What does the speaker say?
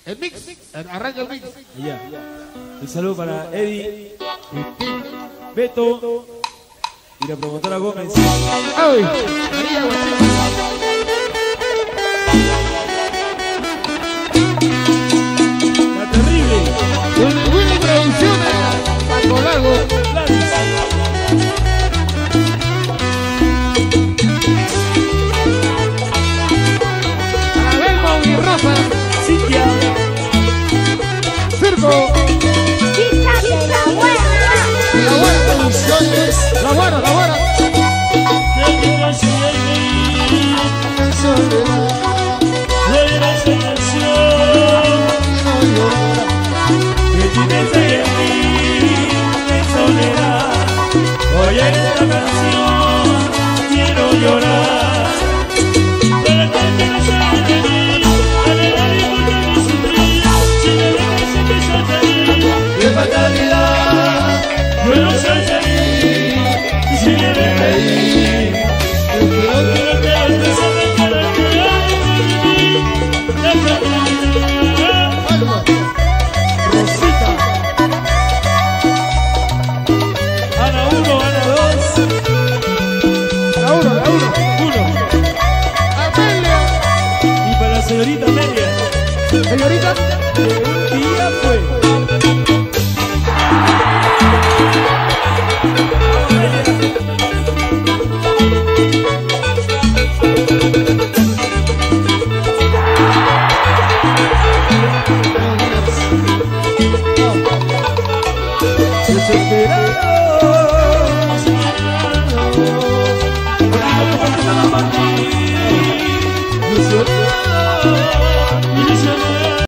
El mix, arranca el mix. Ya. Un saludo para Eddie, Beto y la promotora Gómez. ¡Ay! María Guachín. La terrible. Con Willy Producciones, Paco Lago. Abelmo y Rafa. Cintia. Circo. Hija de la buena. La Guara Producciones. La Guara, la Guara. Oye esta canción, quiero llorar. Para que me dejes de mí, alegrar y volver a sufrir. Si me dejas en que yo te vi, qué fatalidad. Yo no soy feliz, y si me ves reír, yo quiero que las personas quieran llorar por mí. Rosita. Ana 1, Ana 2. La 1, la 1. Amelia. Y para la señorita Amelia. Señorita. Un día